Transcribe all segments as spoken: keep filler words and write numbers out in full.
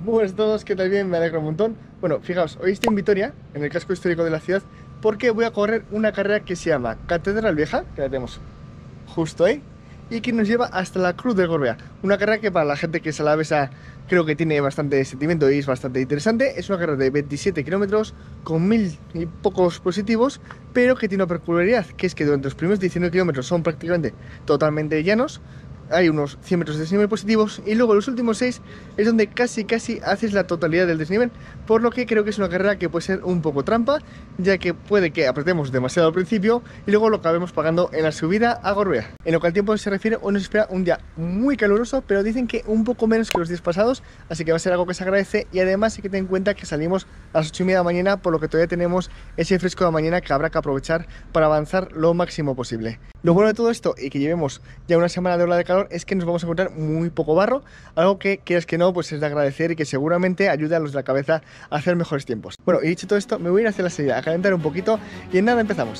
Buenas a todos, ¿qué tal? Bien, me alegro un montón. Bueno, fijaos, hoy estoy en Vitoria, en el casco histórico de la ciudad, porque voy a correr una carrera que se llama Catedral Vieja, que la tenemos justo ahí, y que nos lleva hasta la Cruz de Gorbea. Una carrera que para la gente que es alavesa creo que tiene bastante sentimiento y es bastante interesante. Es una carrera de veintisiete kilómetros con mil y pocos positivos, pero que tiene una peculiaridad, que es que durante los primeros diecinueve kilómetros son prácticamente totalmente llanos. Hay unos cien metros de desnivel positivos y luego los últimos seis es donde casi casi haces la totalidad del desnivel, por lo que creo que es una carrera que puede ser un poco trampa, ya que puede que apretemos demasiado al principio y luego lo acabemos pagando en la subida a Gorbea. En lo que al tiempo se refiere, hoy nos espera un día muy caluroso, pero dicen que un poco menos que los días pasados, así que va a ser algo que se agradece. Y además hay que tener en cuenta que salimos a las ocho y media de la mañana, por lo que todavía tenemos ese fresco de la mañana que habrá que aprovechar para avanzar lo máximo posible. Lo bueno de todo esto, y que llevemos ya una semana de ola de calor, es que nos vamos a encontrar muy poco barro, algo que quieras que no, pues es de agradecer y que seguramente ayuda a los de la cabeza a hacer mejores tiempos. Bueno, y dicho todo esto, me voy a ir hacia la salida a calentar un poquito y en nada empezamos.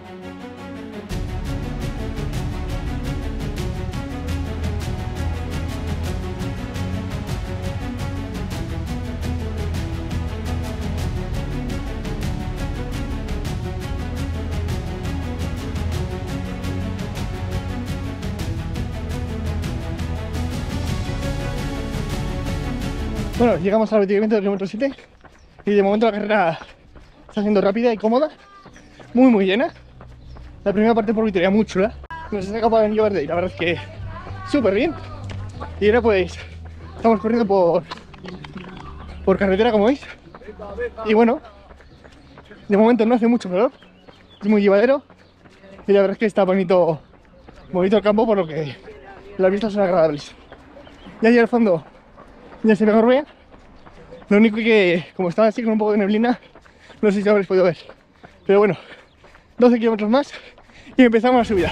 Bueno, llegamos al abatimiento del kilómetro siete y de momento la carrera está siendo rápida y cómoda, muy muy llena. La primera parte por Vitoria muy chula, nos está capaz de llevar de ahí, la verdad es que súper bien. Y ahora pues estamos corriendo por, por carretera, como veis. Y bueno, de momento no hace mucho calor, es muy llevadero y la verdad es que está bonito, bonito el campo, por lo que las vistas son agradables. Y allí al fondo ya se ve Gorbea. Lo único que, como estaba así con un poco de neblina, no sé si lo habréis podido ver. Pero bueno, doce kilómetros más y empezamos la subida.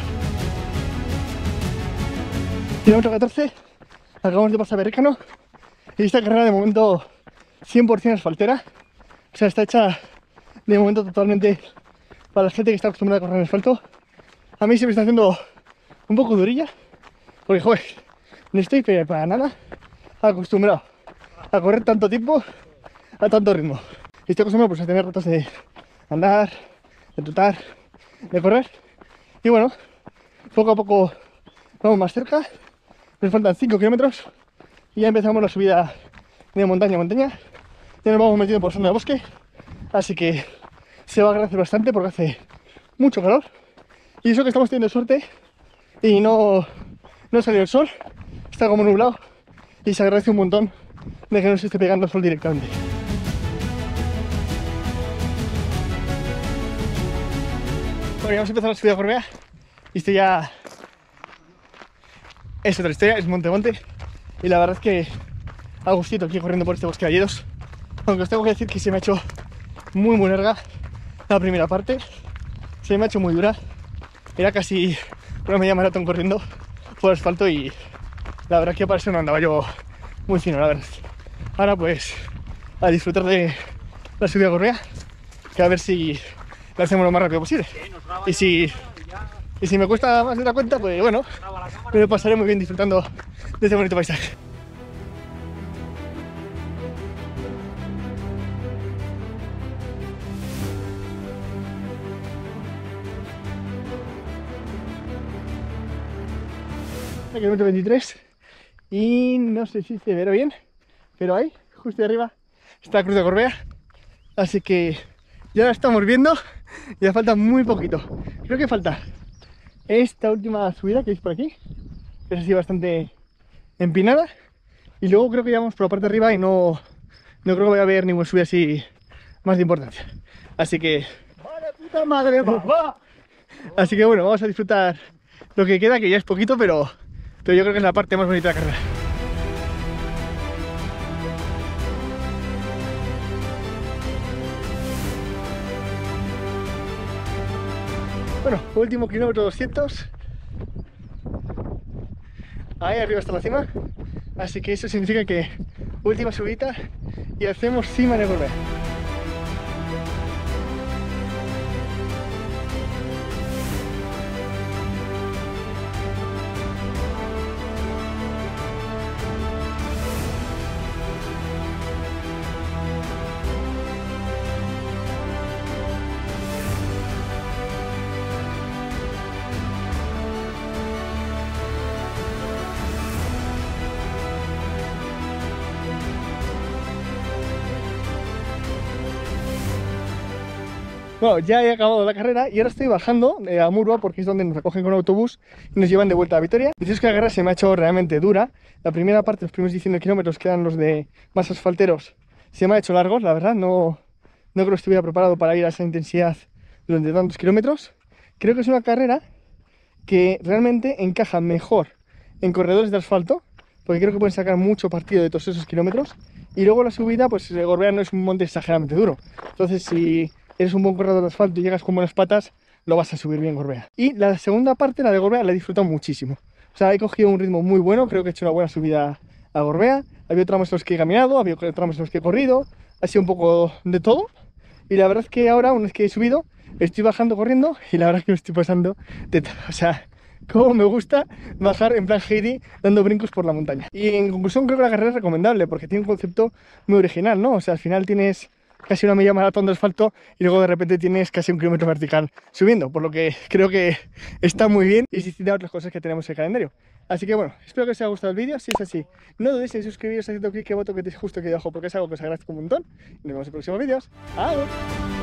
Kilómetro catorce, acabamos de pasar Berrícano. Y esta carrera de momento cien por cien asfaltera. O sea, está hecha de momento totalmente para la gente que está acostumbrada a correr en asfalto. A mí se me está haciendo un poco durilla, porque joder, no estoy para nada acostumbrado a correr tanto tiempo a tanto ritmo. Estoy acostumbrado pues a tener ratos de andar, de trotar, de correr. Y bueno, poco a poco vamos más cerca. Nos faltan cinco kilómetros y ya empezamos la subida de montaña a montaña. Ya nos vamos metiendo por zona de bosque, así que se va a agradecer bastante porque hace mucho calor. Y eso que estamos teniendo suerte y no, no salió el sol, está como nublado. Y se agradece un montón de que no se esté pegando el sol directamente. Bueno, ya hemos empezado la subida a Gorbea. Y esto ya es otra historia, es monte monte. Y la verdad es que a gustito aquí corriendo por este bosque de hayedos. Aunque os tengo que decir que se me ha hecho muy muy larga la primera parte. Se me ha hecho muy dura. Era casi una media maratón corriendo por asfalto y la verdad es que para eso no andaba yo muy fino, la verdad. Ahora pues a disfrutar de la subida a Gorbea, que a ver si la hacemos lo más rápido posible. Y si, y si me cuesta más de la cuenta, pues bueno, me lo pasaré muy bien disfrutando de este bonito paisaje. Kilómetro veintitrés y no sé si se verá bien, pero ahí, justo de arriba, está la Cruz de Gorbea, así que ya la estamos viendo. Ya falta muy poquito, creo que falta esta última subida que veis por aquí, que es así bastante empinada, y luego creo que ya vamos por la parte de arriba y no, no creo que vaya a haber ninguna subida así más de importancia, así que ¡vale, puta madre, papá! Así que bueno, vamos a disfrutar lo que queda, que ya es poquito, pero Pero yo creo que es la parte más bonita de la carrera. Bueno, último kilómetro doscientos. Ahí arriba está la cima. Así que eso significa que última subida y hacemos cima de Gorbea. Bueno, ya he acabado la carrera y ahora estoy bajando eh, a Murua porque es donde nos recogen con autobús y nos llevan de vuelta a Vitoria. Deciros que la carrera se me ha hecho realmente dura. La primera parte, los primeros diecinueve kilómetros, que eran los de más asfalteros, se me ha hecho largos, la verdad. No, no creo que estuviera preparado para ir a esa intensidad durante tantos kilómetros. Creo que es una carrera que realmente encaja mejor en corredores de asfalto, porque creo que pueden sacar mucho partido de todos esos kilómetros. Y luego la subida, pues Gorbea no es un monte exageradamente duro. Entonces, si eres un buen corredor de asfalto y llegas con buenas patas, lo vas a subir bien Gorbea. Y la segunda parte, la de Gorbea, la he disfrutado muchísimo. O sea, he cogido un ritmo muy bueno, creo que he hecho una buena subida a Gorbea. Había tramos en los que he caminado, había tramos en los que he corrido, ha sido un poco de todo. Y la verdad es que ahora, una vez que he subido, estoy bajando corriendo y la verdad es que me estoy pasando de todo. O sea, cómo me gusta bajar en plan Heidi dando brincos por la montaña. Y en conclusión creo que la carrera es recomendable porque tiene un concepto muy original, ¿no? O sea, al final tienes casi una media maratón de asfalto y luego de repente tienes casi un kilómetro vertical subiendo, por lo que creo que está muy bien y distinta a otras cosas que tenemos en el calendario. Así que bueno, espero que os haya gustado el vídeo. Si es así, no dudéis en suscribiros haciendo clic en el botón que tenéis justo aquí abajo porque es algo que os agradezco un montón. Y nos vemos en próximos vídeos. ¡Adiós!